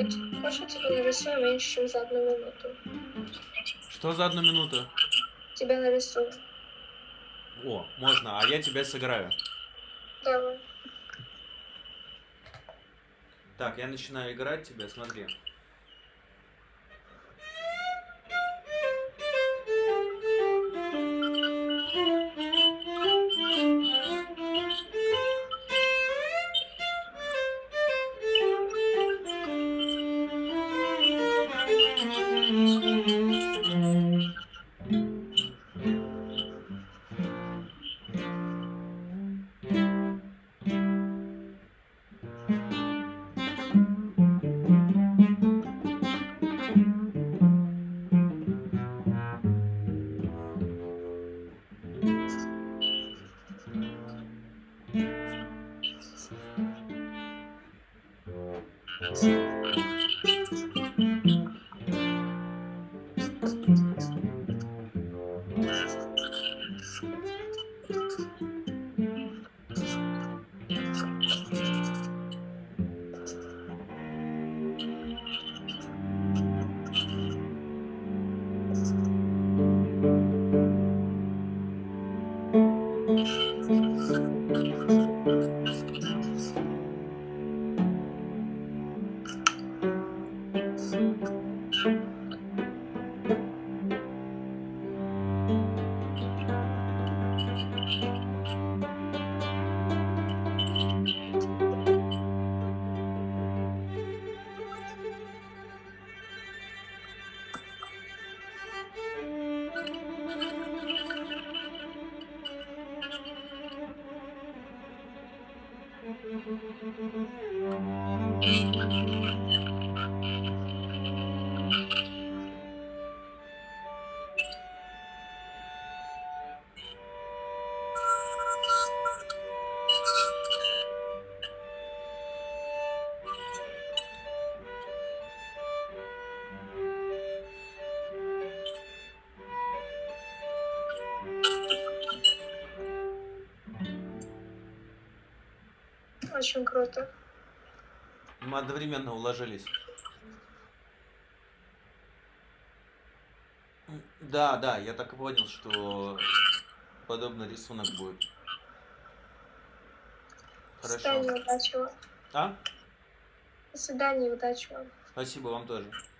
Привет. Можно тебе нарисую меньше, чем за 1 минуту? Что за 1 минуту? Тебя нарисую. О, можно, а я тебя сыграю. Давай. Так, я начинаю играть тебя, смотри. Очень круто. Мы одновременно уложились. Да, да, я так и понял, что подобный рисунок будет. До Хорошо. свидания, удачи вам. А? До свидания, удачи вам. Спасибо вам тоже.